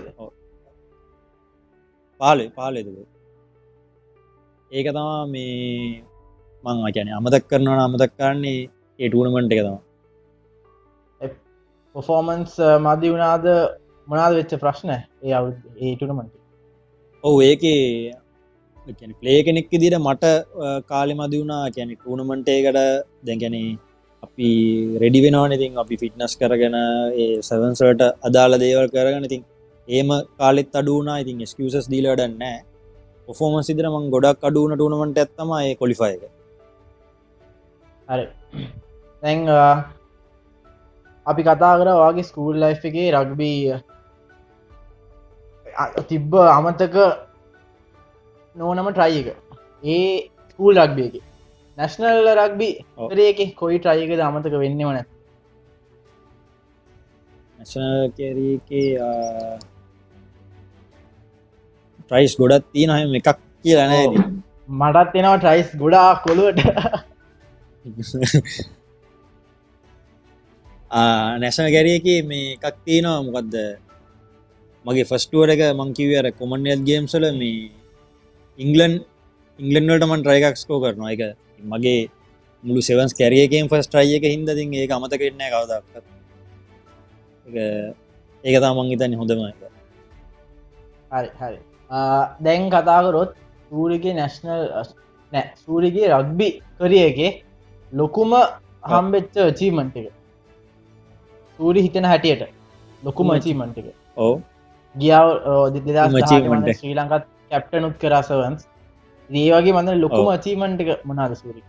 පාලේ පාලෙද ඒක තමා මේ මං අකැන අමතක් කරනවන අමතක් කරන්නේ ඒ ටූනමන්ට් එක තම පොෆෝමන්ස් මදි වුණාද මොනාද වෙච්ච ප්‍රශ්න ඒ අවු ඒ ටනමට ඔව් ඒකේ ප්ලේ කෙනෙක් දිට මට කාලෙ මදි වුණා කැනෙ ටූනමන්ට ඒකට දැගැනේ අපි රෙඩි වෙනවා ඉතින් අපි ෆිට්නස් කරගෙන ඒ සවන්සට අදාළ දේවල් කරගන්න ඉතින් ඒම කාලෙත් අඩුවනා ඉතින් ස්කසස් දීල ඩන්නෑ පොෆෝම සිදර මං ගොඩක් අඩුවන ටූනමට ඇත්තම ඒ කොලිෆයක හරි දැන් අපි කතා කර වගේ ස්කූල් ලයි් එකේ රග්බී තිබ්බ අමතක නෝනම ට්‍රයි එක ඒ ස්කූල් රක්බියක නැශනල් රක්බි රේක කොයි ට්‍රයික අමතක වෙන්න වන නැශනල් කැරකේ ට්‍රයිස් ගොඩත් තියන හම එකක් කියලන මටත් එෙනවා ට්‍රයිස් ගොඩා කොළුවට නැශන ගැරියක මේ එකක් තියෙනවා මොකක්ද මගේ ෆස්ටුවර එක මංකිවර කොමන්යල් ගේම්සල මේ ඉංගලන් ඉංගලන්වලටමන් ට්‍රයිකක්ස්කෝ කරනවා එක මගේ මුළු සෙවන්ස් කැරියකෙන් ෆස් ට්‍රයි එක හිද ති ඒ අමත කරන කවදක් ඒක තමන් ඉතන්න හොඳම එක හරි හරි දැන් කතාකරොත් සූරිගේ නැශනල් නෑ සූරිගේ රක්බි කරියගේ ලොකුම හම්බෙච්ච චීමන්ට එක සූරි හිතන හැටියට ලොකුම චීමන්ට එක ඕ ගියාව ශ්‍රී ලංකත් කැප්ටනුත් කරසවන්ස් ඒ වගේ මඳ ලොකුම අචීමන්ට එක මනාද සූරි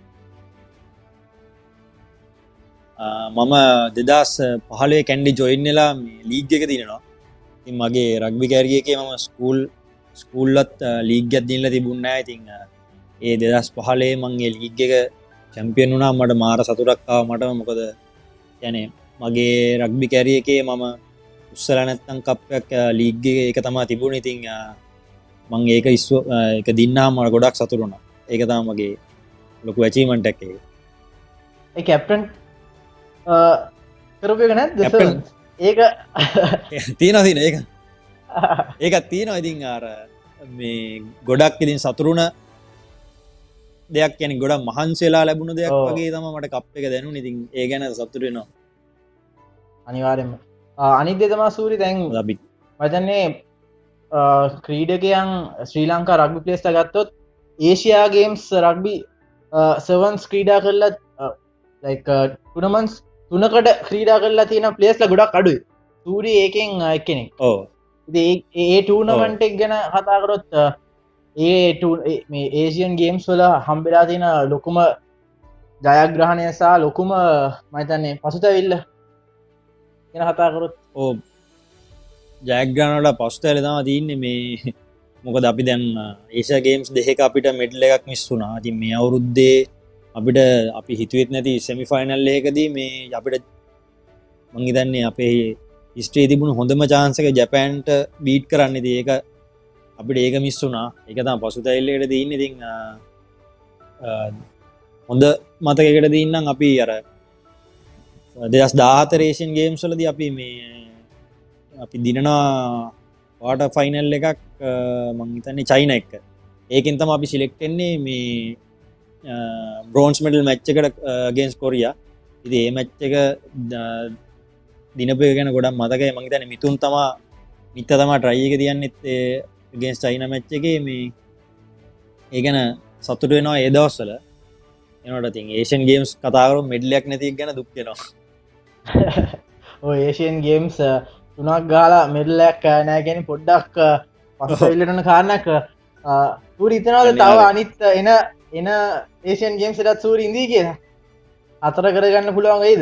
මම දෙදස් පහලේ කැන්ඩි ජොයින්නලා ලීග් එක තිනෙනවා ඉතින් මගේ රක්බි කැරියකේ මම ස්කූල් ස්කූල්ලත් ලීග්ගත් දිල්ල තිබුන්නෑ ඉතිං ඒ දෙදස් පහලේ මංගේ ලීග් එක චැම්පියන් වුණා මට මාර සතුරක්කාව මට මොකද යනේ මගේ රක්බි කැරියකේ මම උත්සල නැත්තං කප්පයක් ලීග්ග එක තමා තිබුණ ඉතිං මං ඒක ඉස්ව එක දින්නා මට ගොඩක් සතුරුණ ඒක තම මගේ ලොකු ඇචීමටක් එක ඒ කැප්ටන් කරපයක නැත් ඒක තියෙන තින ඒක ඒකත් තියෙනවා ඉතින් අර මේ ගොඩක් ඉතින් සතුරුණ දෙයක් කියන ගොඩක් මහන්සේලා ලැබුණු දෙයක් වගේ තම මට කප් එක දැනු ඉතින් ඒ ගැන සතුරෙනවා අනිවාරෙන්ම අනිත්‍ය තමා සූරි දැන් ලබි මතන්නේ ක්‍රීඩකයන් ශ්‍රී ලංකා රක්බි පලේස්ට ගත්තොත් ඒෂයා ගේම්ස් රක්බි සවන්ස් ක්‍රීඩා කරලත් ටුනමන්ස් තුනකට ක්‍රීඩා කරලා තියෙන පලේස්ල ගොඩක් අඩුයි සූරී ඒකෙන් එක්කෙනෙක් ඕ ඒ ටූනමන්ටෙක් ගැන කතාකරොත් ඒ මේ ඒසියන් ගේම්ස් වල හම්බෙලා තියෙන ලොකුම ජයග්‍රහණය සහ ලොකුම මතන්නේ පසුතැවිල්ල ගෙන කතාකරොත් ඕ ජයග්‍රාණට පස්තඇල තම තියන්නේ මේ මොකද අපි දැන් ඒෂ ගේම්ස් දෙක අපිට මෙඩ්ල එකක් මිස් වුනා ති මේ අවුරුද්දේ අපිට අපි හිතුවත් නැති සෙමිෆයිනල් එකදී මේ අපිට මංගිතන්නේ අපේ ස්ට්‍රේ තිබුණු හොඳම චාන්සක ජැපෑන්ට බීට් කරන්න ති ඒක අපිට ඒක මිස් වුනා එක තම පසුතැල්ලට දන්න ඉතිං හොඳ මතකකට දන්නම් අපි අර දෙදස් දාහතරේෂන් ගේම්ස්වලද අපි මේ අපි දිනනවා වාට ෆයිනල් එකක් මංහිතන්නේ චයින එක්ක ඒකෙන්තම අපි සිලෙක්ටෙන්නේ මේ බ්‍රෝන්ස් මෙඩල් මැච්චකට ගේන්ස් කොරිය ඉති ඒ මැච්ච එක දිනපය ගැන ගොඩක් මතකය මංහිතන මිතුන් තමා මිත්ත තමා ට්‍රයික තියන්නෙත් ගේන්ස් චයින මැච්ච එක මේ ඒ ගැන සතුට වෙනවා ඒ දවස්සල එනට තින් ඒෂන් ගේම්ස් කතාකරු මෙඩලයක් නැති ගැන දුක්කෙනවා ඔය ඒෂයන් ගේම්ස් තුනක් ගාලා මෙඩලයක් නෑ ගැන පොඩ්ඩක් පස්සඉල්ලටන කාරණක් සූර ඉතනවද තව අනිත් එන එන ඒෂයන් ගේම් සටත් සූර ඉදී කියලා අතර කරගන්න පුළුවන් වෙයිද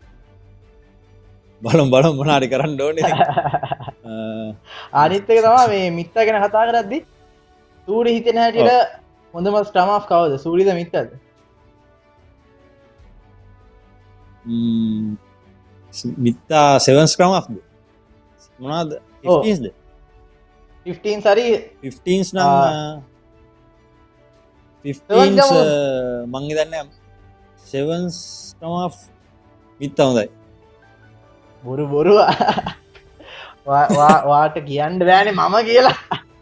බලම් බලම් මනාරි කරන්න ඕන අනිත්තක තමා මේ මිත්ත ගැන කතා කරද්දි සූරි හිතෙන හැටියට හොඳම ස්ටමා් කවද සූරිද මිත්තද මිත්තා සෙවන්ස් ක්‍රමක්ද මොනාද ද ෆිෆ්ටීන් සරි ෆිෆ්ටීන්ස් නම් මංගි දන්න සෙවන්ස් ක්‍රමා මිත්ත හොඳයි බොරු බොරුව වාට කියන්න බෑන මම කියලා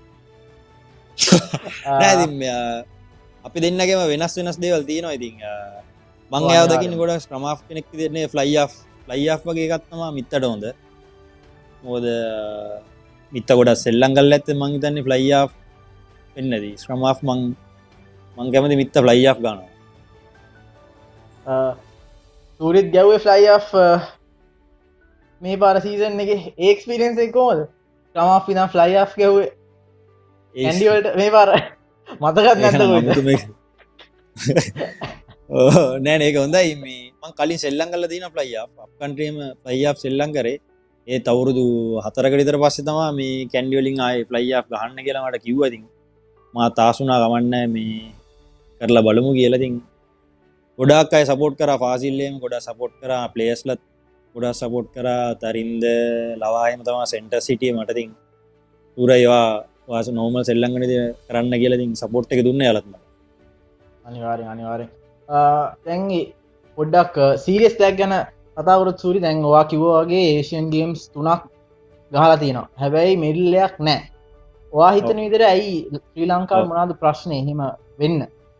අපි දෙන්නගේම වෙනස් වෙනස් දේවල් තියෙනවා ඉතින් මං යාදකින් ගොඩක් ක්‍රමා් කෙනෙක් දෙන්නේ ෆ්ලයි් ෆ්ලයි් වගේ එකත්තම මිත්තට හොඳ මොද මිත්ත ගොඩක් සෙල්ලම් කරලා ඇත්තේ මං හිතන්නේ ෆ්ලයි ආෆ් වෙන්නදී ස්ක්‍රම් ආෆ් මං මං කැමති මිත්ත ෆ්ලයි ආෆ් ගන්නවා සූරිත් ගැව්වේ ෆ්ලයි ආෆ් මේ පාර සීසන් එකේ ඒ එක්ස්පීරියන්ස් එක කොහොමද ස්ක්‍රම් ආෆ් ඉඳන් ෆ්ලයි ආෆ් ගැව්වේ ඇන්ඩි වලට මේ පාර මතකත් නැද්ද කොහෙද නෑ ඒක හොඳයි මේ මං කලින් සෙල්ලම් කරලා තියෙනවා ෆ්ලයි ආෆ් අප් කන්ට්‍රීම ෆ්ලයි ආෆ් සෙල්ලම් කරේ ඒ තවුරුදු හතරකට විතර පස්සේ තමයි මේ කැන්ඩි වලින් ආයේ ෆ්ලයි ආෆ් ගහන්න කියලා මට කිව්වා ඉතින් මා තාසුනා ගමන්නේ මේ කරලා බලමු කියලා ඉතින් ගොඩාක් අය සපෝට් කරා ෆාසිල්ලේම ගොඩාක් සපෝට් කරා ප්ලේයර්ස්ලත් ගොඩාක් සපෝට් කරා තරින්ද ලවාහෙම තමයි සෙන්ටර් සිටියේ මට ඉතින් පුරා ඒවා වාස නෝමල් සෙල්ලම් කරන්න කියලා ඉතින් සපෝට් එක දුන්නේ යාලත් මට අනිවාර්යෙන් අනිවාර්යෙන් දැන් පොඩ්ඩක් සීරියස් දෙයක් ගැන කතා කරොත් සූරි දැන් ඔයා කිව්වා වගේ ඒෂියන් ගේම්ස් තුනක් ගහලා තියෙනවා. හැබැයි මෙඩල් එකක් නැහැ. ඔයා හිතන විදිහට ඇයි ශ්‍රී ලංකාවේ මොනවද ප්‍රශ්නේ එහෙම වෙන්න?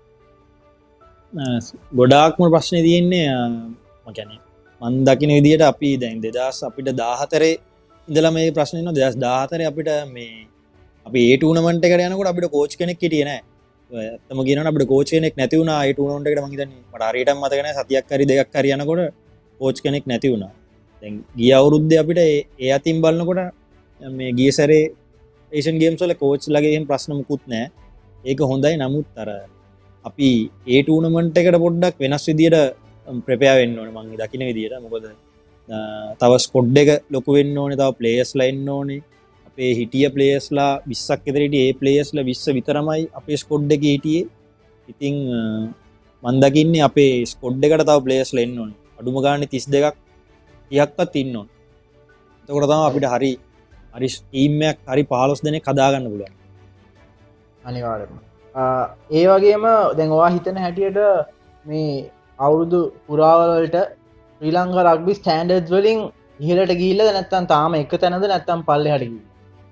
ගොඩාක්ම ප්‍රශ්නේ තියෙන්නේ මම කියන්නේ මන් දකින විදිහට අපි දැන් දෙදාස් අපිට දාහතරේ ඉඳලා මේ ප්‍රශ්නේ ඉන්නවා දෙදාස් දාහතරේ අපිට මේ අපි ඒ ටූර්නමන්ට් එකට යනකොට අපිට කෝච් කෙනෙක් හිටියේ නැහැ. ඇත්තම කියනවනම් අපිට කෝච් කෙනෙක් නැති වුණා ඒ ටූර්නමන්ට් එකට මම හිතන්නේ මට හරියටම මතක නැහැ සතියක් හරි දෙකක් හරි යනකොට කෝච් කෙනෙක් නැති වුණා. දැන් ගිය අවුරුද්දේ අපිට ඒ අතින් බලනකොට මේ ගිය සැරේ ඒෂියන් ගේම්ස් වල කෝච් ලගේ එහෙම ප්‍රශ්න මුකුත් නැහැ. ඒක හොඳයි. නමුත් අර අපි ඒ ටූර්නමන්ට් එකට පොඩ්ඩක් වෙනස් විදියට ප්‍රෙපෙයාර් වෙන්න ඕනේ මම දකින්න විදියට. මොකද තව ස්කොඩ් එක ලොකු වෙන්න ඕනේ. තව ප්ලේයර්ස්ලා එන්න ඕනේ. අපේ හිටිය ප්ලේයර්ස්ලා විස්සක් විතර හිටියේ. ඒ ප්ලේයර්ස්ලා විස්ස විතරමයි අපේ ස්කොඩ් එකේ හිටියේ. ඉතින් මම දකින්නේ අපේ ස්කොඩ් එකට තව ප්ලේයර්ස්ලා එන්න ඕනේ. අඩුම ගානේ තිස් දෙකක් තිහක්වත් ඉන්න ඕනේ. එතකොට තමයි අපිට හරි හරි ටීම් එකක් හරි පහළොස් දෙනෙක් හදාගන්න පුළුවන්. අනිවාර්යයෙන්ම. ඒ වගේම දැන් ඔයා හිතන හැටියට මේ අවුරුදු පුරාවල වලට ශ්‍රී ලංකා රග්බි ස්ටෑන්ඩඩ්ස් වලින් ඉහළට ගිහිල්ලාද නැත්නම් තාම එක තැනද නැත්නම් පල්ලෙහාට ගිහිල්ලා?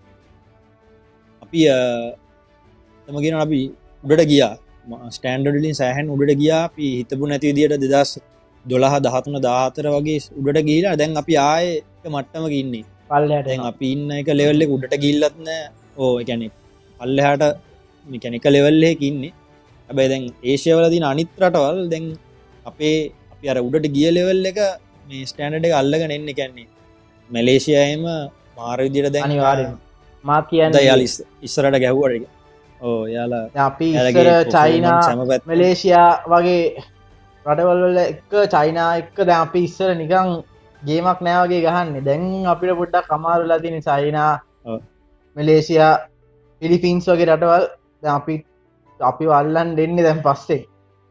අපි තම කියනවා අපි උඩට ගියා. ස්ටෑන්ඩඩ් වලින් සෑහෙන උඩට ගියා. අපි හිතපු නැති විදියට දෙදාස් දොළහ දහතුන දාහතර වගේ උඩට ගිහිලා දැන් අපි ආයේ එක මට්ටමක ඉන්නේ. පල්ලෙහාට දැන් අපි ඉන්න එක ලෙවල් එක උඩට ගිහිල්ලත් නෑ. ඕ ඒ කියන්නේ පල්ලෙහාට මේ කියන්නේ එක ලෙවල් එකක ඉන්නේ. හැබැයි දැන් ඒෂියා වල තියෙන අනිත් රටවල් දැන් අපේ අපි අර උඩට ගිය ලෙවල් එක මේ ස්ටෑන්ඩඩ් එක අල්ලගෙන එන්නේ. කියන්නේ මැලේසියාවේම මාර විදියට දැන් අනිවාර්යයෙන්ම මා කියන්නේ යාල ඉස්සරහට ගැහුවා ඒක. ඕ යාලා අපි ඉස්සර චයිනා මැලේසියා වගේ රටවල් වල එක චයිනා එක්ක දැන් අපි ඉස්සර නිකන් ගේමක් නෑ වගේ ගහන්නේ. දැන් අපිට පොඩ්ඩක් අමාරු වෙලා තියෙන චයිනා මැලේසියා ෆිලිපීන්ස් වගේ රටවල් දැන් අපි අපි වල්ලන් දෙන්නේ දැන් පස්සේ.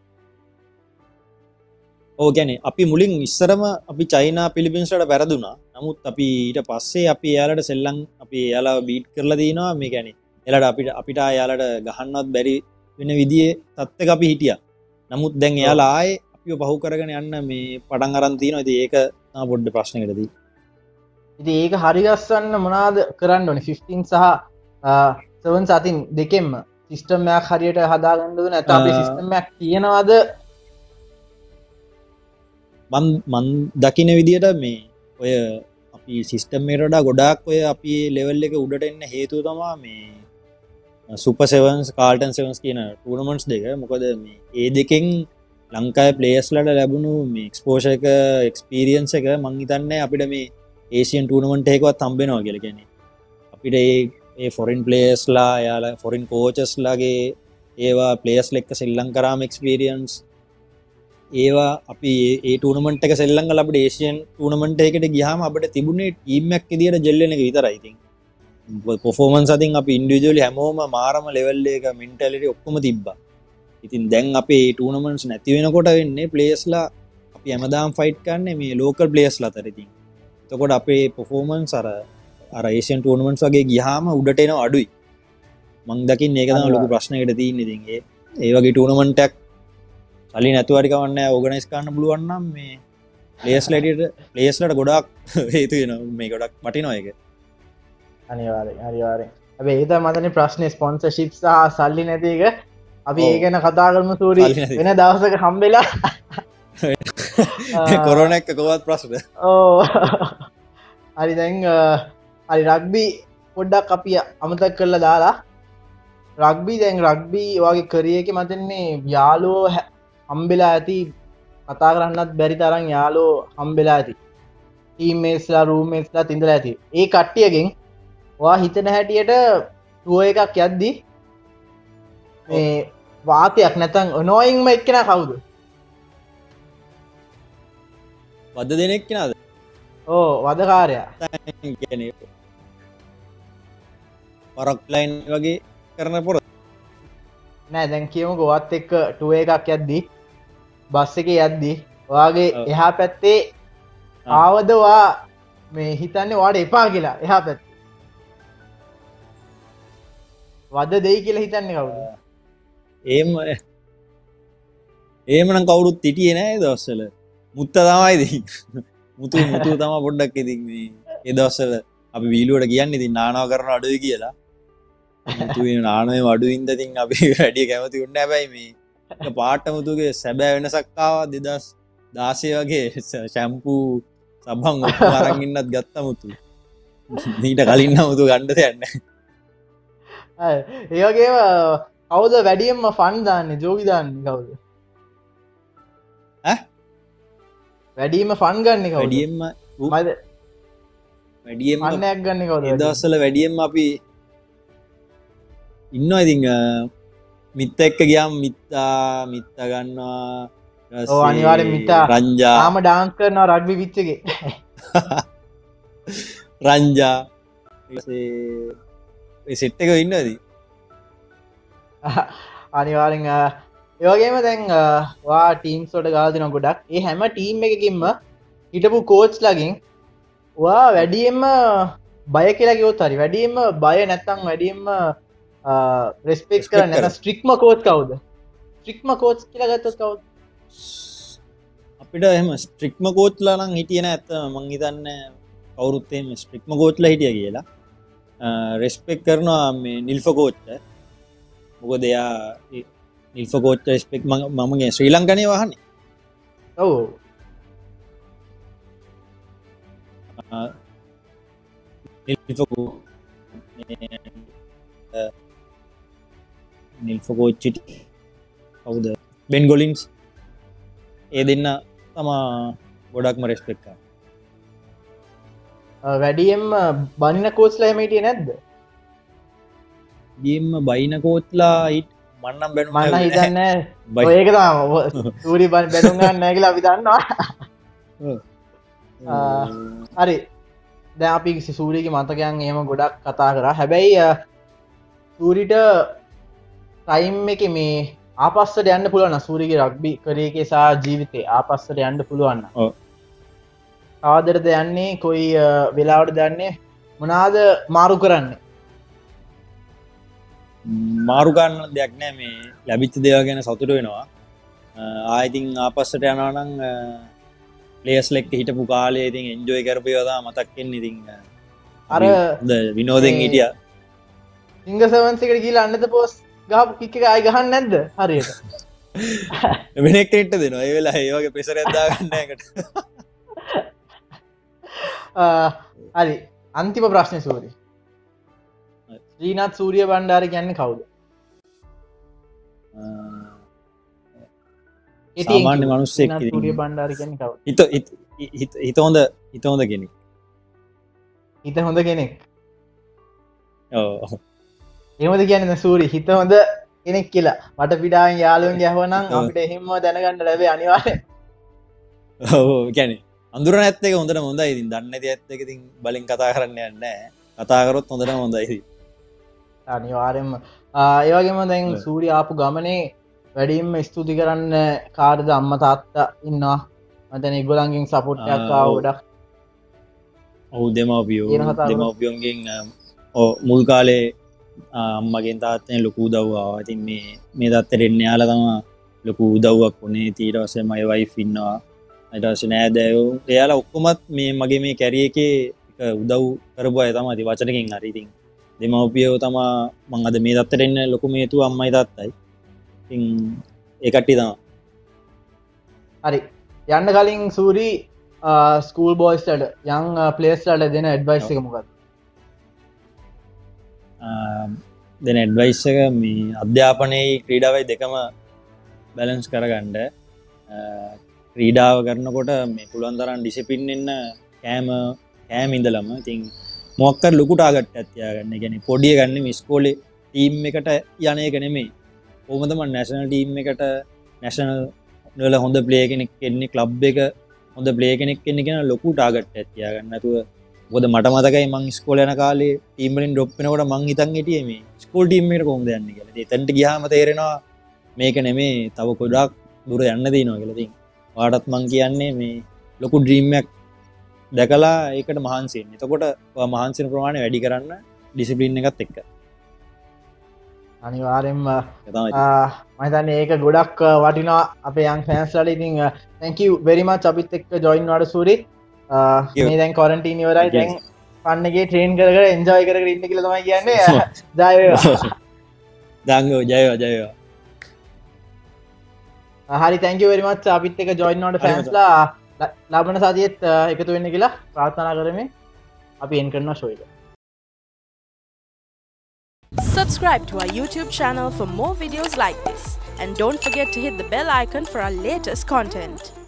ඔව් කියන්නේ අපි මුලින් ඉස්සරම අපි චයිනා පිලිපින්ස් වලට වැරදුනා. නමුත් අපි ඊට පස්සේ අපි එයාලට සෙල්ලම් අපි එයාලා බීට් කරලා දිනවා. මේ කියන්නේ එයාලට අපිට අපිට එයාලට ගහන්නවත් බැරි වෙන විදිහේ තත්ත්වයක අපි හිටියා. නමුත් දැන් එයාලා ආයේ අපිව පහු කරගෙන යන්න මේ පටන් අරන් තියෙනවා. ඉතින් ඒක තමයි පොඩ්ඩ ප්‍රශ්නයකටදී. ඉතින් ඒක හරි ගස්සන්න මොනවාද කරන්න ඕනේ? ෆිෆ්ටීන් සහ සෙවන් අතින් දෙකෙන්ම සිස්ටම් එකක් හරියට හදාගන්නද නැත්නම් අපේ සිස්ටම් එකක් තියෙනවද? මන් මන් දකින්න විදියට මේ ඔය අපි සිස්ටම් එකට වඩා ගොඩාක් ඔය අපි ලෙවල් එක උඩට එන්න හේතුව තමයි මේ සුපර් සෙවන්ස් කාල්ටන් සෙවන්ස් කියන ටූර්නමන්ට්ස් දෙක. මොකද මේ ඒ දෙකෙන් ලංකාවේ ප්ලේයර්ස්ලට ලැබුණු මේ එක්ස්පෝෂර් එක එක්ස්පීරියන්ස් එක මං හිතන්නේ අපිට මේ ඒසියන් ටූර්නමන්ට් එකකවත් හම්බ වෙනවා කියලා. කියන්නේ අපිට ඒ ඒ ෆොරින් ප්ලේයර්ස්ලා යාලා ෆොරින් කෝචස්ලාගේ ඒවා ප්ලේයර්ස්ලා එක්ක සෙල්ලම් කරාම එක්ස්පීරියන්ස් ඒවා අපි ඒ ටූර්නමන්ට් එක සෙල්ලම් කරලා අපිට ඒසියන් ටූර්නමන්ට් එකකට ගියාම අපිට තිබුණේ ටීම් එකක් විදියට ජෙල් වෙන එක විතරයි. ඉතින් පර්ෆෝමන්ස් අතින් අපි ඉන්ඩිවිජුවලි හැමෝම මාරම ලෙවල් එක මෙන්ටැලිටි ඔක්කොම තිබ්බා. ඉතින් දැන් අපේ ටූර්නමන්ට්ස් නැති වෙනකොට වෙන්නේ ප්ලේයර්ස්ලා අපි හැමදාම ෆයිට් කරන්නේ මේ ලෝකල් ප්ලේයර්ස්ලා අතර. ඉතින් එතකොට අපේ පර්ෆෝමන්ස් අර අර ඒසියන් ටූර්නමන්ට්ස් වගේ ගියාම උඩට එනවා අඩුයි. මං දකින්නේ ඒක තමයි ලොකු ප්‍රශ්නයකට තියෙන්නේ. ඉතින් ඒ ඒ වගේ ටූර්නමන්ට් එකක් සල්ලි නැතුව හරි කවන්නේ නැහැ ඕගනයිස් කරන්න පුළුවන් නම් මේ ප්ලේයර්ස්ලා ඇටියට ප්ලේයර්ස්ලාට ගොඩාක් හේතු වෙනවා. මේ ගොඩක් වටිනවා ඒක. අනිවාර්යෙන් අනිවාර්යෙන්. හැබැයි ඒක තමයි මතනේ ප්‍රශ්නේ ස්පොන්සර්ෂිප් සහ සල්ලි නැති එක. අපි ඒ ගැන කතා කරමු සූරි වෙන දවසක හම්බෙලා. කොරෝනා එක කොහොමද ප්‍රශ්න? ඕ. හරි දැන් හරි රග්බි පොඩ්ඩක් අපි අමතක් කරලා දාලා රග්බි දැන් රග්බි වගේ කරියක මතන්නේ යාලෝ හම්බෙලා ඇති කතා කරන්නත් බැරි තරම් යාලෝ හම්බෙලා ඇති ටීම්මේට්ස්ලා රූම්මේට්ස්ලා තින්දලා ඇති ඒ කට්ටියගෙන් ඔයා හිතන හැටියට ටුවර් එකක් යද්දි මේ වාතයක් නැත්නම් annoyingම එක්කෙනා කවුද? වද දෙනෙක් කෙනාද? ඕ වදකාරයා කියන්නේ පරක් ලයින් වගේ කරන පොර නෑ දැන් කියමුකෝ ඔයත් එක්ක ටුවර් එකක් යද්දි බස් එකේ යද්දි ඔයාගේ එහා පැත්තේ ආවද ඔයා මේ හිතන්නේ ඔයාට එපා කියලා එහා පැත්තේ වද දෙයි කියලා හිතන්නේ කවුද? එහෙම එහෙමනම් කවුරුත් හිටියේ නෑ ඒ දවස්වල මුත්ත තමයි ඉතින් මුතු මුතු තමයි පොඩ්ඩක් ඉතින් මේ ඒ දවස්වල අපි වීලුවට කියන්නේ ඉතින් නානවා කරන අඩුයි කියලා මුතු වෙන නානවේ අඩුයින්ද ඉතින් අපි වැඩි කැමති උන්නේ නැහැ හැබැයි මේ පාට මුතුගේ සැබෑ වෙනසක් ආවා දෙදහස් දාසය වගේ ෂැම්පූ සබන් ඔක්කොම අරන් ඉන්නත් ගත්ත මුතු ඊට කලින් නම් මුතු ගන්න දෙයක් නැහැ ඒ වගේම කවුද වැඩියෙන්ම ෆන් දාන්නේ ජෝගි දාන්නේ කවුද? ඈ වැඩියෙන්ම ෆන් ගන්නේ කවුද? වැඩියෙන්ම මයිද වැඩියෙන්ම ෆන්නයක් ගන්නේ කවුද? ඒ දවස්වල වැඩියෙන්ම අපි ඉන්නවා ඉතින් මිත්ත එක්ක ගියාම මිත්තා මිත්ත ගන්නවා ඔව් අනිවාර්යෙන් මිත්තා රංජා තාම ඩාන්ස් කරනවා රග්බි පිච් එකේ රංජා ඒ සෙට් එක ඉන්නවද? අනිවාර්යෙන් ඒ වගේම දැන් වා ටීම්ස් වලට ගාලා දෙනවා ගොඩක් ඒ හැම ටීම් එකකින්ම හිටපු කෝච් ලගෙන් වා වැඩියෙන්ම බය කියලා කිව්වොත් හරි වැඩියෙන්ම බය නැත්තම් වැඩියෙන්ම රෙස්පෙක්ට් කරන්නේ නැත්නම් ස්ට්‍රික්ම කෝච් කවුද? ස්ට්‍රික්ම කෝච් කියලා ගත්තොත් කවුද? අපිට එහෙම ස්ට්‍රික්ම කෝච්ලා නම් හිටියේ නෑ ඇත්තම මං හිතන්නේ කවුරුත් එහෙම ස්ට්‍රික්ම කෝච්ලා හිටියා කියලා. රෙස්පෙක්ට් කරනවා මේ නිල්ෆ කෝච්ට. මොකද එයා නිල්ෆ කෝච්ට රෙස්පෙක්ට් මම මම ගේ ශ්‍රී ලංකාවේ වහන්නේ. ඔව්. නිල්ෆ නිල්ෆ කෝච් කවුද? බෙන් ගොලින්ස් ඒ දෙන්න තමා ගොඩක්ම රෙස්පෙක්ට් කරනවා. වැඩියෙන්ම බනින කෝච්ලා එහෙම හිටියේ නැද්ද? ගේම් බයින කෝච්ලා හිට මන්නම් බැනු මම හිතන්නේ ඔය ඒක තමයි සූරි බැනුම් ගන්න නැහැ කියලා අපි දන්නවා. හරි. දැන් අපි සූරිගේ මතකයන් එහෙම ගොඩක් කතා කරා. හැබැයි සූරිට ටයිම් එකේ මේ ආපස්සට යන්න පුළුවන් නම් සූරිගේ රග්බි කරියර් එකේ සහ ජීවිතේ ආපස්සට යන්න පුළුවන් නම්. ඔව්. ආදරද යන්නේ කොයි වෙලාවටද යන්නේ මොනවාද මාරු කරන්නේ? මාරු ගන්න දෙයක් නෑ මේ ලැබිච්ච දේවල් ගැන සතුට වෙනවා. ආයෙත් ආපස්සට යනවා නම් ප්ලේයර්ස් ලෙක්ක හිටපු කාලේ ඉතින් එන්ජොයි කරපේවා තමයි මතක් වෙන්නේ ඉතින් අර විනෝදෙන් හිටියා. සිංග සෙවන්ස් එකට ගිහලා අන්නත පෝස් ගහපු කික් එක ආයි ගහන්න නැද්ද හරියට? වෙන එක්කෙනෙක්ට දෙනවා. ඒ වෙලාවේ ඒ වගේ ප්‍රෙෂර් එකක් දාගන්න නෑකට. හරි අන්තිම ප්‍රශ්නේ සූරි. ශ්‍රීනාත් සූරිය බණ්ඩාර කියන්නේ කවුද? සාමාන්‍ය මිනිස්සෙක් ශ්‍රීනාත් සූරිය බණ්ඩාර කියන්නේ කවුද? හිත හිත හිත හොඳ හිත හොඳ කෙනෙක්. හිත හොඳ කෙනෙක්. ඔව්. එහෙමද කියන්නේ සූරි හිත හොඳ කෙනෙක් කියලා. මට පිටාවෙන් යාළුවෙන් ගැහුවනම් අපිට එහෙම දැනගන්න ලැබේ අනිවාර්යෙන්. ඔව් කියන්නේ අඳුර නැත් එක හොඳට හොඳයි. ඉතින් දන්නේ නැති ඇත්ත එක ඉතින් බලෙන් කතා කරන්න යන්නේ නැහැ. කතා කරොත් හොඳටම හොඳයි ඉතින්. අනිවාර්යෙන්ම ඒ වගේම දැන් සූරි ආපු ගමනේ වැඩියෙන්ම ස්තුති කරන්න කාටද? අම්මා තාත්තා ඉන්නවා. මම දැන් ඒගොල්ලන්ගෙන් සපෝට් එකක් ආව ගොඩක්. ඔව් දෙමව්පියෝ දෙමව්පියන්ගෙන් ඔව් මුල් කාලේ අම්මගෙන් තාත්තෙන් ලොකු උදව්වක් ආවා. ඉතින් මේ මේ දත්තට එන්න යාලා තමයි ලොකු උදව්වක් උනේ. ඊට පස්සේ මගේ වයිෆ් ඉන්නවා. ඊට පස්සේ නෑදෑයෝ එයාලා ඔක්කොමත් මේ මගේ මේ කැරියර් එකේ උදව් කරපු අය තමයි. ඉතින් වචනකින් හරි ඉතින් දෙමව්පියෝ තමයි මං අද මේ දත්තට එන්න ලොකුම හේතුව අම්මයි තාත්තයි. ඉතින් ඒ කට්ටිය තමයි. හරි. යන්න කලින් සූරි ස්කූල් බෝයිස්ලට යන් ප්ලේස්ලට දෙන ඇඩ්වයිස් එක මොකක්ද? දෙන ඇඩ්වයිස් එක මේ අධ්‍යාපනයේ ක්‍රීඩාවයි දෙකම බැලන්ස් කරගන්න. ක්‍රීඩාව කරනකොට මේ පුළුවන් තරම් ඩිසිප්ලින් වෙන්න කෑම කෑම ඉඳලම ඉතින් මොකක් කර ලොකු ටාගට් එකක් තියාගන්න. ඒ කියන්නේ පොඩි එකක් නෙමෙයි ඉස්කෝලේ ටීම් එකට යන එක නෙමෙයි. කොහොමද මම නැෂනල් ටීම් එකට නැෂනල් වල හොඳ ප්ලේයර් කෙනෙක් එන්නේ ක්ලබ් එක හොඳ ප්ලේයර් කෙනෙක් එන්නේ කියන ලොකු ටාගට් එකක් තියාගන්න. නැතුව මොකද මට මතකයි මං ඉස්කෝලේ යන කාලේ ටීම් වලින් ඩ්‍රොප් වෙනකොට මං හිතන් හිටියේ මේ ස්කූල් ටීම් එකට කොහොමද යන්නේ කියලා. ඉතින් එතනට ගියාම තේරෙනවා මේක නෙමෙයි තව ගොඩක් දුර යන්න තියෙනවා කියලා. ඉතින් ඔයාටත් මං කියන්නේ මේ ලොකු ඩ්‍රීම් එකක් දැකලා ඒකට මහන්සි වෙන්න. එතකොට ඔයා මහන්සි වෙන ප්‍රමාණය වැඩි කරන්න ඩිසිප්ලින් එකත් එක්ක. අනිවාර්යෙන්ම මම හිතන්නේ ඒක ගොඩක් වටිනවා අපේ යන් ෆෑන්ස් වලට. ඉතින් thank you very much අපිත් එක්ක join වුණාට සූරි. මේ දැන් quarantine ඉවරයි. දැන් ෆන් එකේ ට්‍රේන් කර කර එන්ජොයි කර කර ඉන්න කියලා තමයි කියන්නේ. ජය වේවා. දාංගෝ ජය වේවා ජය වේවා. හරි thank you very much අපිත් එක්ක join වුණාට ෆෑන්ස්ලා ලබන සතියේත් එකතු වෙන්න කියලා ප්‍රාර්ථනා කරමින් අපි එන් කරනවා ෂෝ එක. Subscribe to our YouTube channel for more videos like this, and don't forget to hit the bell icon for our latest content.